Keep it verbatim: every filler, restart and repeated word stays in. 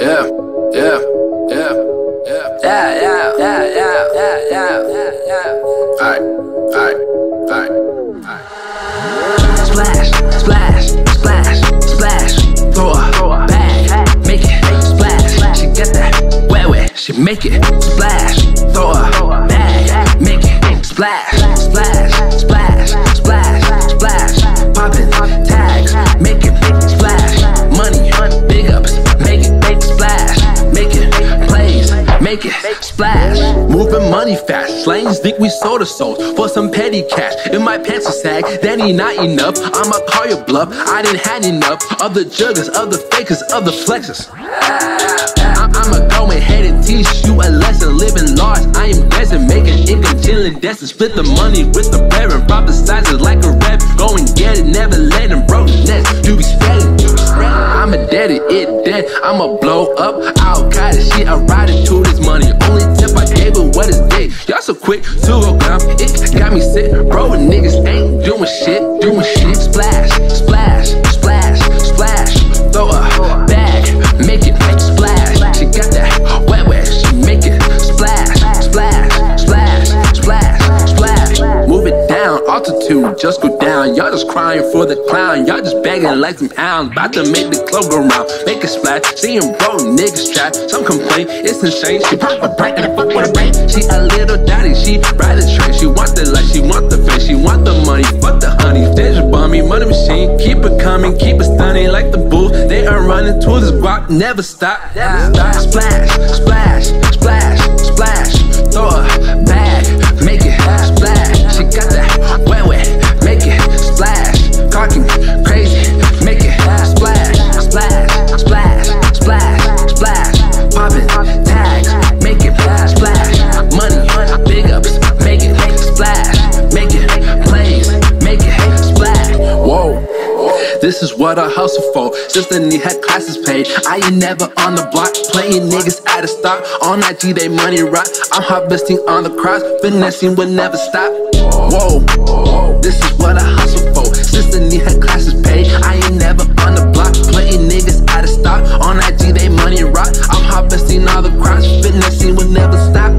yeah, yeah, yeah, yeah, yeah, yeah, yeah, yeah, yeah, yeah, yeah, yeah. Alright, alright, alright, alright. Splash, splash, splash, splash. Throw a, throw a bag, make it splash. She got that wet wet, she make it splash. Throw a bag, make it splash, splash, splash, splash, splash. Poppin' tags, make it splash. Money, big ups, make it make splash. Make it plays, make it splash. Moving money fast, slangs think we sold our souls for some petty cash. If my pants are sag, that ain't not enough. I'ma call your bluff, I didn't had enough of the juggers, of the fakers, of the flexers. I'ma go ahead and teach you a lesson. Living large, I am blessed, making income, chilling, destined. Split the money with the parent, prophesize it like a rap. Go and get it, never let them broke nest. You be spreading, you be spreading. I'ma dead it, it dead. I'ma blow up, Al Qaeda shit. I ride into this money. Only tip I gave it, what is day? Y'all so quick to go down. It got me sick, bro. Niggas ain't doing shit, doing shit. Splash, splash, splash, splash. Throw a bag, make it splash. She got that wet wet, she make it splash, splash, splash, splash, splash. Move it down, altitude just go down. Y'all just crying for the clown. Y'all just begging like some pounds. About to make the club go round, make it splash. Seeing bro niggas trap, some complain it's insane. She pop a break and a fuck with a brain. She a little daddy, she ride the train. She want the life, she want the face, she want the money. Fuck the honey, stage a bummy, money machine. Keep it coming, keep it stunning like the bulls. They are running to this guap, never stop. Never stop. Splash, splash, splash, splash. Throw a bag, make it splash. She got that wet wet, make it splash. Talking crazy, make it splash, splash, splash, splash, splash. Poppin' tags, make it splash. Money, big ups, make it splash. Make it plays, make it splash. Whoa. This is what I hustle for. Since the knee had classes paid, I ain't never on the block playing niggas out of stock. On I G they money rock. I'm harvesting on the cross, finessing will never stop. Whoa, this is what I hustle for. Since the knee had classes paid, I ain't never on the block playing niggas out of stock. On I G they money rock. I'm harvesting all the crops, finessing will never stop.